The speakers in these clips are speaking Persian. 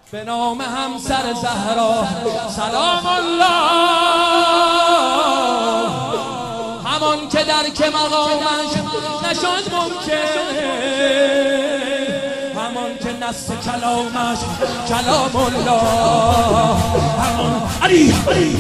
به نام همسر زهرا سلام الله، همان که درک مقامش نشد ممکن، همان که نص کلامش کلام الله، همان علی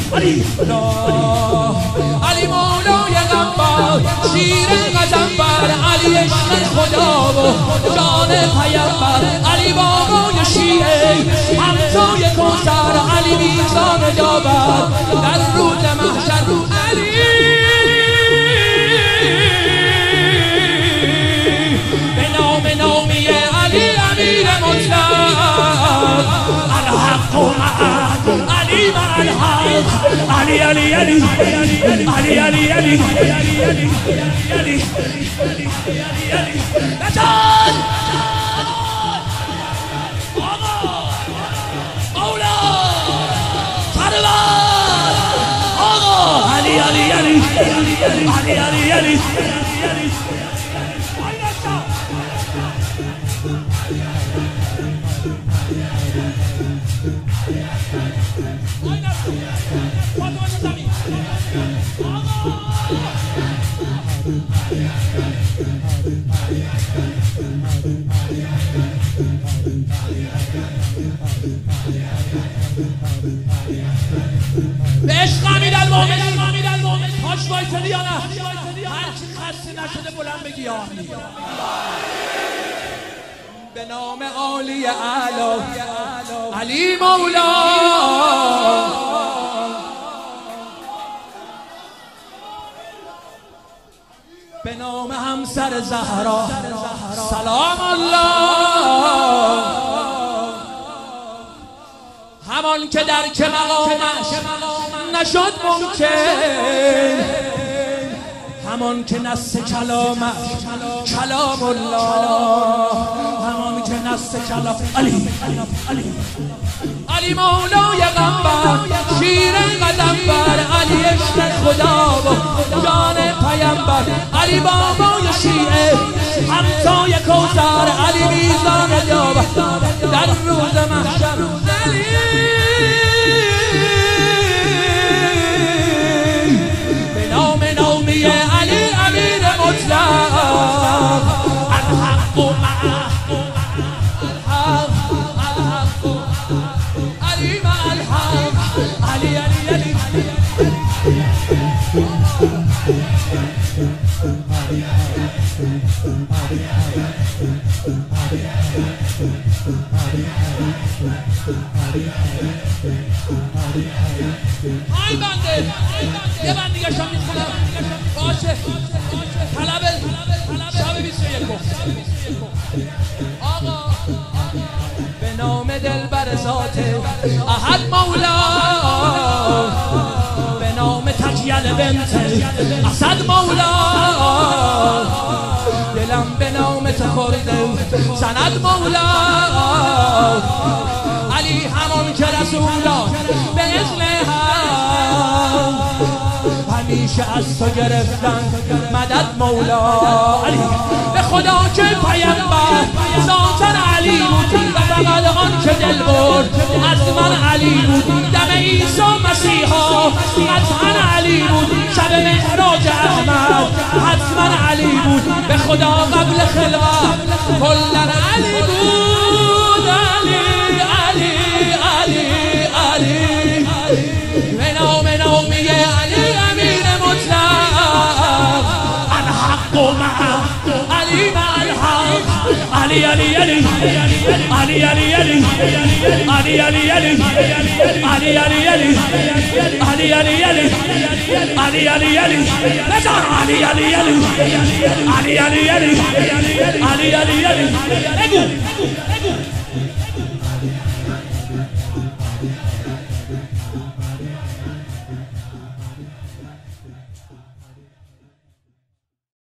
مولای غمبر، شیر غضنفر، علی عشق خدا و جان پیمبر، علی بابای شیعه همتای کوثر، علی میزان داور در روز محشر، علی به نام نامی علی امیر مطلق، الحق مع علی مع الحق، علی علی علی علی علی علی علی نجات آقا مولا سرور آقا علی علی علی علی علی علی به عشق امیر المومنین پاش وایسادی یا نه؟ هر کی خسته نشده بلند بگی آمین. به نام عالی اعلی علی مولا، به نام همسر زهرا سلام الله، همان که درک مقامش نشد ممکن، همان که نص کلامش کلام الله، همان که نص کلام علی مولای غمبر، شیر غضنفر، علی عشق خدا و جان پیمبر، علی بابای شیعه همتای کوثر، علی میزان داور در روز محشر، علی به نام نامی علی امیر مطلق، الحق مع علی مع الحق، علی علی علی ای بنده یه بند دیگه شام میخونم باشه. طلب شب 21 آقا به نام دلبر ذات احد مولا، به نام تجیل بنت اسد مولا، دلم به نام تخورده سند مولا، علی همان که رسولان به اذن هم همیشه از تو گرفتن مدد مولا، علی به خدا که پیمبر ذاتن علی بود و فقط آن که دل برد از من علی بود، دم عیسی مسیحا قطعا علی بود، شب معراج احمد حتما علی بود، به خدا قبل خلقت کلن علی بود، علی علی علی علی به نام نامی علی امیر مطلق، الحق مع علی مع الحق، علی علی علی علی علی علی علی علی علی علی علی علی علی علی علی علی علی علی نزار علی علی علی علی علی علی علی علی علی بگو